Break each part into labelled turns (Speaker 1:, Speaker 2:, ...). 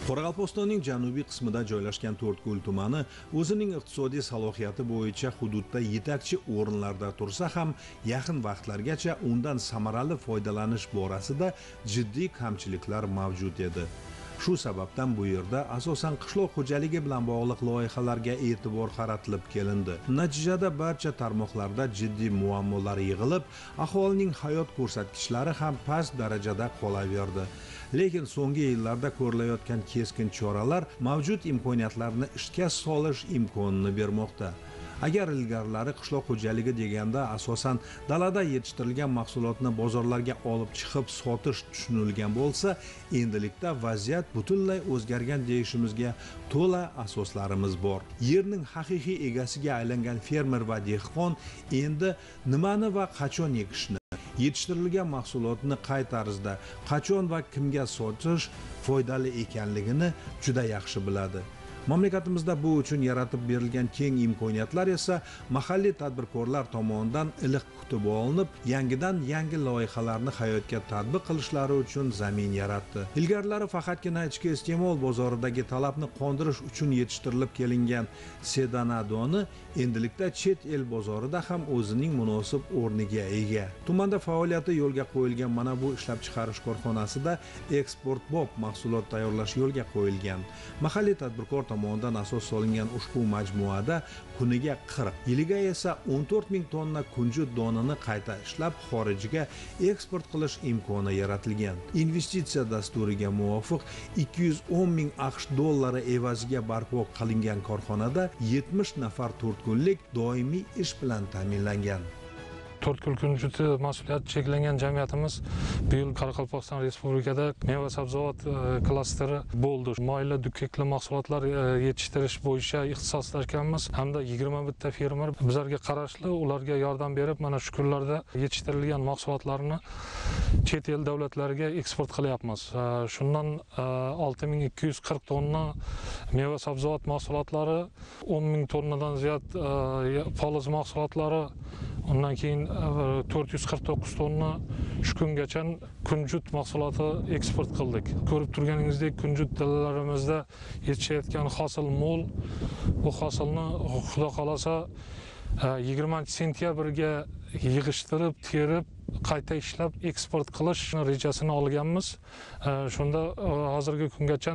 Speaker 1: Qoraqalpog'istonning janubiy qismida joylashgan To'rtko'l tumani o'zining iqtisodiy salohiyati bo'yicha hududda yetakchi o'rinlarda tursa ham, yaqin vaqtlargacha undan samarali foydalanish borasida jiddiy kamchiliklar mavjud edi. Shu sababdan bu yerda asosan qishloq xo'jaligi bilan bog'liq loyihalarga e'tibor qaratilib kelindi. Natijada barcha tarmoqlarda jiddiy muammolar yig'ilib, aholining hayot ko'rsatkichlari ham past darajada qolaverdi. Lekin so'nggi yillarda ko'rilayotgan keskin choralar mavjud imkoniyatlarni ishga solish imkonini bermoqda. Agar ilgarilari qishloq xo'jaligi deganda asosan dalada yetishtirilgan mahsulotni bozorlarga olib chiqib sotish tushunilgan bo'lsa, endilikda vaziyat butunlay o'zgargan deyishimizga to'la asoslarimiz bor. Yerning haqiqiy egasiga aylangan fermer va dehqon endi nimani va qachon ekishni, yetishtirilgan mahsulotni qay tarzda, qachon va kimga sotish foydali ekanligini juda yaxshi biladi. Mamlakatimizda bu uchun yaratib berilgan keng imkoniyatlar esa mahalliy tadbirkorlar tomonidan iliq kutib olinib, yangi loyihalarni hayotga tatbiq qilishlari uchun zamin yaratdi. Ilgarilari faqatgina ichki iste'mol bozoridagi talabni qondirish uchun yetishtirilib kelingan sedana doni endilikda chet el bozorida ham o'zining munosib o'rniga ega. Tumanda faoliyati yo'lga qo'yilgan mana bu ishlab chiqarish korxonasida eksportbop mahsulot tayyorlash yo'lga qo'yilgan. Mahalliy tadbirkor tomonidan asos solingan ushbu majmuada kuniga 40, yiliga esa 14 ming tonna kunjut donini qayta ishlab xorijga eksport qilish imkoni yaratilgan. Investitsiya dasturiga muvofiq 210 ming AQSh dollari evaziga barpo qilingan korxonada 70 nafar to'rtko'llik doimiy ish bilan ta'minlangan.
Speaker 2: To'rtko'l kunjuti mas'uliyati cheklangan jamiyatimiz bu yil Qoraqalpog'iston Respublikada meva sabzavot klasteri bo'ldi. Moyli dukkakli mahsulotlar yetishtirish bo'yicha ixtisoslashganmiz hamda 21 ta fermer bizlarga qarashli, ularga yordam berib, mana shu kunlarda yetishtirilgan mahsulotlarni chet el davlatlariga eksport qilyapmiz. Shundan 6240 tonna meva sabzavot mahsulotlari, 10 ming tonnadan ziyod poliz mahsulotlari, undan keyin 449 tonna shu kungacha kunjut mahsuloti eksport qildik. Ko'rib turganingizdek, kunjut dalalarimizda yetishayotgan hosil mo'l. Bu hosilni xudo xolasa 20 sentyabrga yig'ishtirib, terib, qayta ishlab eksport qilish rejasini olganmiz. Shunda hozirgi kungacha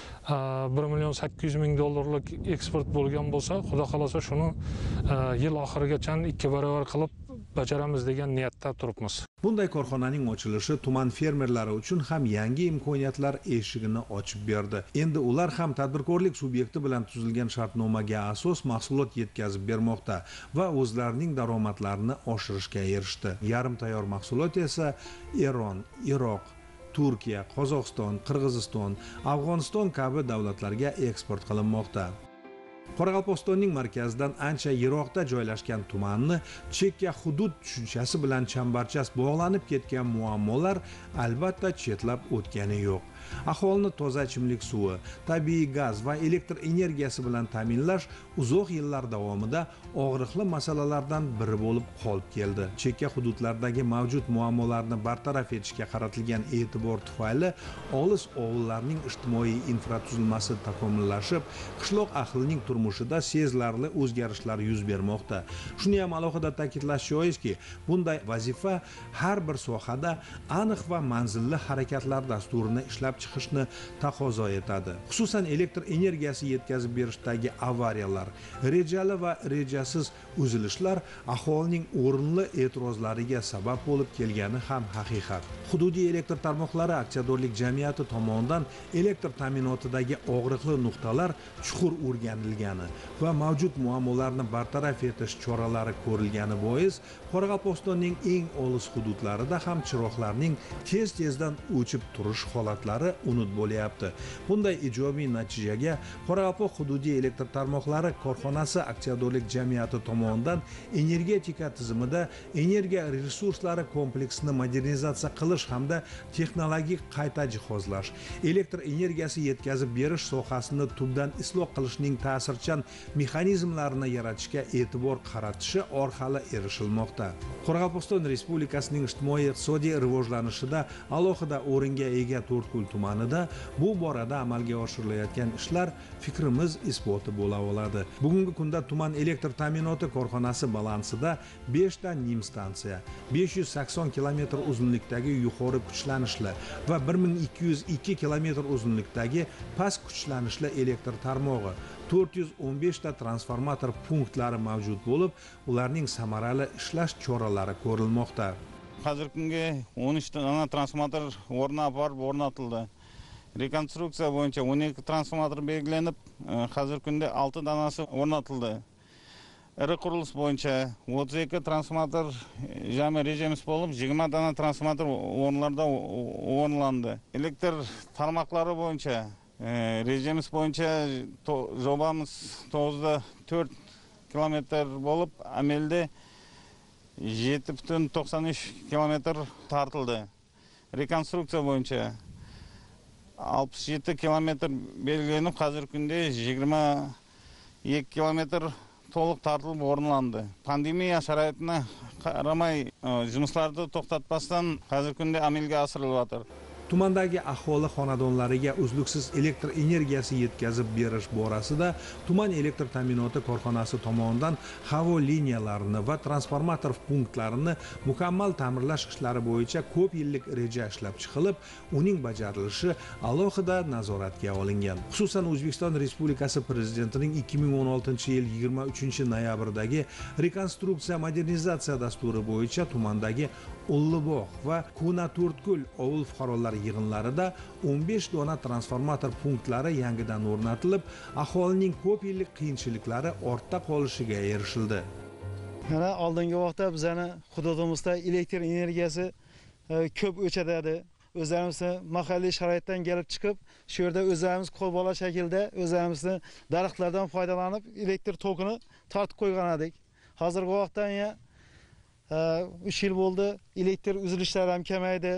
Speaker 2: 1,8 million dollarlik eksport bo'lgan bo'lsa, xudo xolasa shuni yil oxirigacha 2 barobar qilib bajaramiz degan niyatda turibmiz.
Speaker 1: Bunday korxonaning ochilishi tuman fermerlari uchun ham yangi imkoniyatlar eshigini ochib berdi. Endi ular ham tadbirkorlik subyekti bilan tuzilgan shartnomaga asos mahsulot yetkazib bermoqda va o'zlarining daromadlarini oshirishga erishdi. Yarim tayyor mahsulot esa Eron, Iroq, Turkiya, Qozog'iston, Qirg'iziston, Afg'oniston kabi davlatlarga eksport qilinmoqda. Qoraqalpog'istonning markazidan ancha yiroqda joylashgan tumanni chekka hudud tushunchasi bilan chambarchas bog'lanib ketgan muammolar albatta chetlab o'tgani yo'q. Aholini toza ichimlik suvi, tabiiy gaz va elektr energiyasi bilan ta'minlash uzoq yillar davomida og'riqli masalalardan biri bo'lib qolib keldi. Chekka hududlardagi mavjud muammolarni bartaraf etishga qaratilgan e'tibor tufayli olis ovullarning ijtimoiy infratuzilmasi takomillashib, qishloq ahlining turmushida sezilarli o'zgarishlar yuz bermoqda. Shuni ham alohida ta'kidlash joizki, bunday vazifa har bir sohada aniq va manzilli harakatlar dasturini ishlab chiqishni taqozo etadi. Xususan elektr energiyasi yetkazib berishdagi avariyalar, rejali va rejasiz uzilishlar aholining o'rinli e'tirozlariga sabab bo'lib kelgani ham haqiqat. Hududiy elektr tarmoqlari aksiyadorlik jamiyati tomonidan elektr ta'minotidagi og'riqli nuqtalar chuqur o'rganilgani va mavjud muammolarni bartaraf etish choralari ko'rilgani bois Qoraqalpog'istonning eng olis hududlarida ham chiroqlarning tez-tezdan o'chib turish holatlari unut bo'lyapti. Bunday ijobiy natijaga Qoraqalpoq hududiy elektr tarmoqlari korxonasi aksiyadorlik jamiyati tomonidan energetika tizimida energiya resurslari kompleksini modernizatsiya qilish hamda texnologik qayta jihozlash, elektr energiyasi yetkazib berish sohasini tubdan isloh qilishning ta'sir ta'sirchan mexanizmlarni yaratishga e'tibor qaratishi orqali erishilmoqda. Qoraqalpog'iston Respublikasining ijtimoiy-iqtisodiy rivojlanishida alohida o'ringa ega To'rtko'l tumanida bu borada amalga oshirilayotgan ishlar fikrimiz isboti bo'la oladi. Bugungi kunda tuman elektr ta'minoti korxonasi balansida 5 ta nim stansiya, 580 km uzunlikdagi yuqori kuchlanishli va 1202 km uzunlikdagi past kuchlanishli elektr tarmog'i, 415 ta transformator punktlari mavjud bo'lib, ularning samarali ishlash choralari ko'rilmoqda.
Speaker 3: Hozirgi kunga 13 dona transformator o'rnatildi. Rekonstruksiya bo'yicha 12 transformator belgilanib, hozirgi kunda 6 donasi o'rnatildi. Iri qurilish bo'yicha 32 transformator jami rejimiz bo'lib, 20 dona transformator o'rnlarda o'rnalandi. Elektr tarmoqlari bo'yicha rejimiz bo'yicha jobamiz 9.4 km bo'lib, amalda 7.93 km tartildi. Rekonstruksiya bo'yicha 67 km belgilanib, hozirgi kunda 22 km to'liq tartilib o'rnalandi. Pandemiya sharoitini qaramay, жұмыстарды to'xtatmasdan hozirgi kunda amalga oshirilyapti.
Speaker 1: Tumandagi aholi xonadonlariga uzluksiz elektr energiyasi yetkazib berish borasida tuman elektr ta'minoti korxonasi tomonidan havo liniyalarini va transformator punktlarini mukammal ta'mirlash ishlari bo'yicha ko'p yillik reja ishlab chiqilib, uning bajarilishi alohida nazoratga olingan. Xususan, O'zbekiston Respublikasi Prezidentining 2016-yil 23-noyabrdagi rekonstruksiya modernizatsiya dasturi bo'yicha tumandagi Ullibog' va Kuna To'rtko'l ovul fuqarolar yig'inlarida 15 dona transformator punktlari yangidan o'rnatilib, aholining ko'p yillik qiyinchiliklari ortda qolishiga erishildi.
Speaker 4: Mana oldingi vaqtda bizning hududimizda elektr energiyasi ko'p o'chadi. O'zimiz mahalliy sharoitdan kelib chiqib, shu yerda o'zimiz qo'lbola shaklda o'zimizni daraxtlardan foydalanib elektr tokini tortib qo'ygan edik. Hozirgi vaqtda 3 yil bo'ldi, elektr uzilishlari ham kamaydi.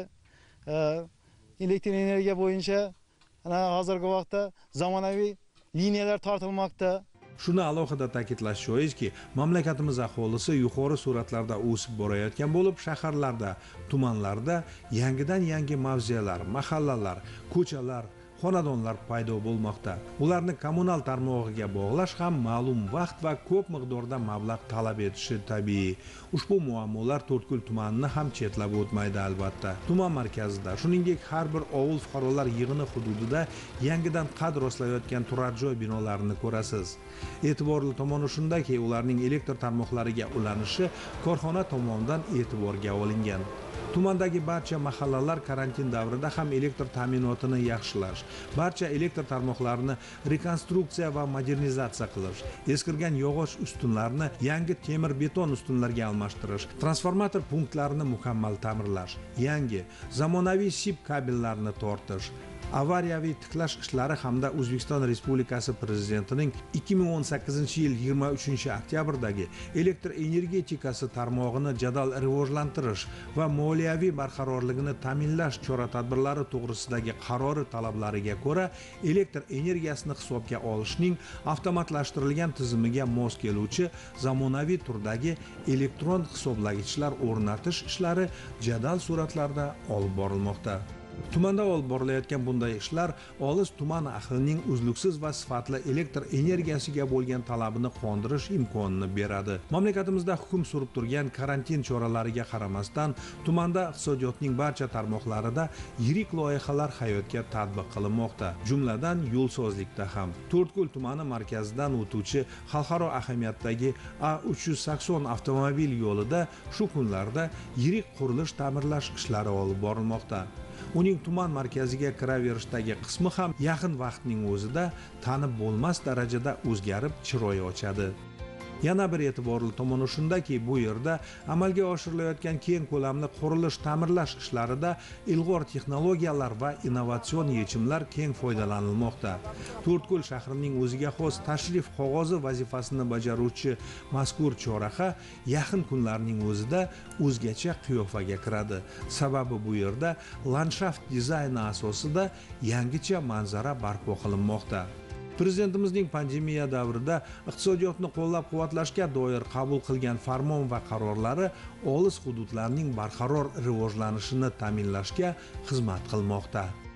Speaker 4: Elektr energiya bo'yicha hozirgi vaqtda zamonaviy liniyalar tortilmoqda.
Speaker 1: Shuni alohida ta'kidlash joizki, mamlakatimiz aholisi yuqori sur'atlarda o'sib borayotgan bo'lib, shaharlarda, tumanlarda yangi mavzelar, mahallalar, ko'chalar, xonadonlar paydo bo'lmoqda. Ularni kommunal tarmog'iga bog'lash ham ma'lum vaqt va ko'p miqdorda mablag' talab etishi tabiiy. Ushbu muammolar To'rtko'l tumanini ham chetlab o'tmaydi albatta. Tuman markazida, shuningdek har bir ovul fuqarolar yig'ini hududida yangidan qad rostlayotgan turar joy binolarini ko'rasiz. E'tiborli tomoni shundaki, ularning elektr tarmoqlariga ulanishi korxona tomonidan e'tiborga olingan. Tumandagi barcha mahallalar karantin davrida ham elektr ta'minotini yaxshilash, barcha elektr tarmoqlarini rekonstruksiya va modernizatsiya qilish, eskirgan yog'och ustunlarni yangi temir beton ustunlarga almashtirish, transformator punktlarini mukammal ta'mirlash, yangi zamonaviy sip kabellarni tortish, avariyaviy tiklash ishlari hamda O'zbekiston Respublikasi Prezidentining 2018-yil 23-oktyabrdagi elektr energetikasi tarmog'ini jadal rivojlantirish va moliyaviy barqarorligini ta'minlash chora-tadbirlari to'g'risidagi qarori talablariga ko'ra elektr energiyasini hisobga olishning avtomatlashtirilgan tizimiga mos keluvchi zamonaviy turdagi elektron hisoblagichlar o'rnatish ishlari jadal sur'atlarda olib borilmoqda. Tumanda olib borilayotgan bunday ishlar olis tuman ahlining uzluksiz va sifatli elektr energiyasiga bo'lgan talabini qondirish imkonini beradi. Mamlakatimizda hukm surib turgan karantin choralariga qaramasdan, tumanda iqtisodiyotning barcha tarmoqlarida yirik loyihalar hayotga tatbiq qilinmoqda. Jumladan, yo'lsozlikda ham. To'rtko'l tumani markazidan o'tuvchi xalqaro ahamiyatdagi A380 avtomobil yo'lida shu kunlarda yirik qurilish ta'mirlash ishlari olib borilmoqda. Uning tuman markaziga kiraverishdagi qismi ham yaqin vaqtning o'zida tanib bo'lmas darajada o'zgarib chiroy ochadi. Yana bir e'tiborli tomoni shundaki, bu yerda amalga oshirilayotgan keng ko'lamli qurilish ta'mirlash ishlarida ilg'or texnologiyalar va innovatsion yechimlar keng foydalanilmoqda. To'rtko'l shahrining o'ziga xos tashrif qog'ozi vazifasini bajaruvchi mazkur choraha yaqin kunlarning o'zida o'zgacha qiyofaga kiradi. Sababi bu yerda landshaft dizayni asosida yangicha manzara barpo qilinmoqda. Prezidentimizning pandemiya davrida iqtisodiyotni qo'llab-quvvatlashga doir qabul qilgan farmon va qarorlari olis hududlarning barqaror rivojlanishini ta'minlashga xizmat qilmoqda.